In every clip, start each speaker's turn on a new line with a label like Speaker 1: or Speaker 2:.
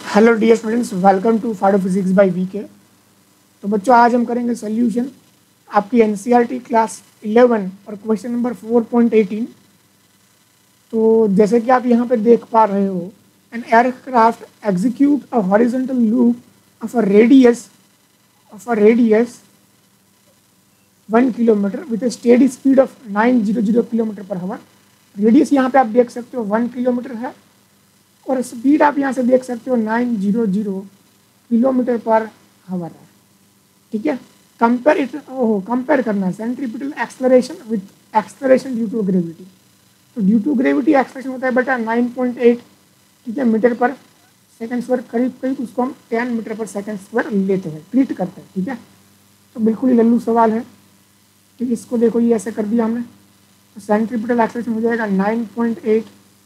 Speaker 1: Hello dear students, welcome to Phado physics by VK. तो बच्चों, आज हम करेंगे सोल्यूशन आपकी एनसीईआरटी क्लास 11 और क्वेश्चन नंबर 4.18। तो जैसे कि आप यहाँ पे देख पा रहे हो, an aircraft execute a horizontal loop of a radius 1 kilometre with a steady speed of 900 kilometre per hour. Radius यहाँ पे आप देख सकते हो 1 किलोमीटर है और स्पीड आप यहाँ से देख सकते हो 900 किलोमीटर पर आवर है। ठीक है, कंपेयर करना है centripetal acceleration with acceleration due to gravity. तो ड्यू टू ग्रेविटी एक्सलरेशन होता है बेटा 9.8, ठीक है, मीटर पर सेकंड स्क्वायर, करीब करीब उसको हम 10 मीटर पर सेकंड स्क्वायर लेते हैं, ट्रीट करते हैं। ठीक है, तो बिल्कुल ही लल्लू सवाल है। ठीक, इसको देखो, ये ऐसे कर दिया हमने। तो सेंट्रीपिटल एक्सलरेशन हो जाएगा 9.8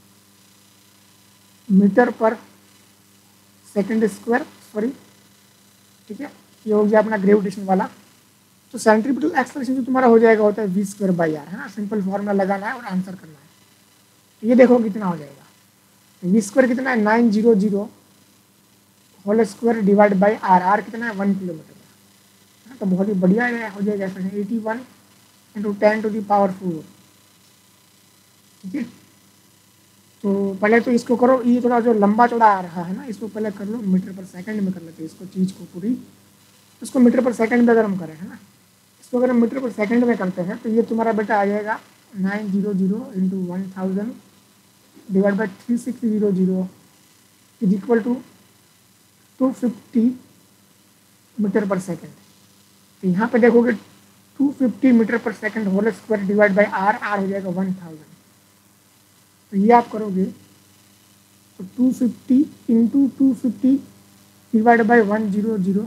Speaker 1: metre per second square, sorry. ठीक है, ये हो गया अपना ग्रेविटेशन वाला। तो सेंट्रीपिटल एक्सलरेशन जो तुम्हारा हो जाएगा होता है v²/r, है ना। सिंपल फॉर्मूला लगाना है और आंसर करना है। तो ये देखो कितना हो जाएगा, v² कितना है 900 whole square divide by r कितना है 1 किलोमीटर है। तो बहुत ही बढ़िया हो जाएगा एक्सप्रेशन 81 × 10⁴। ठीक है, तो पहले तो इसको करो, ये थोड़ा जो लंबा चौड़ा आ रहा है ना, इसको पहले कर लो मीटर पर सेकंड में कर लेते हैं इसको, चीज़ को पूरी। इसको मीटर पर सेकंड में अगर हम करें, है ना, इसको अगर हम मीटर पर सेकंड में करते हैं तो ये तुम्हारा बेटा आ जाएगा 900 × 1000 divide by 3600 is equal to 250 metre per second. तो यहाँ पे देखोगे 250 metre per second whole square divide by r हो जाएगा 1000। तो ये आप करोगे तो 250 × 250 divide by 100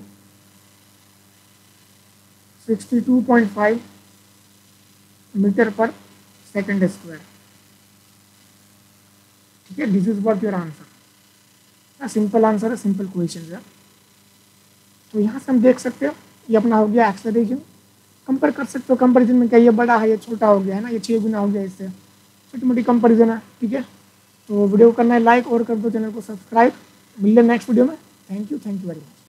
Speaker 1: 62.5 metre per second square. ठीक है, this is what your answer. Simple answer है, सिंपल क्वेश्चन है। तो यहाँ से हम देख सकते हो ये अपना हो गया एक्सेलरेशन। कंपेयर कर सकते हो, कंपेरिजन में क्या ये बड़ा है ये छोटा हो गया है ना, ये 6 गुना हो गया, इससे छोटी मोटी कंपेरिजन है। ठीक है, तो वीडियो को करना है लाइक और कर दो, चैनल को सब्सक्राइब। मिलते हैं नेक्स्ट वीडियो में। Thank you very much.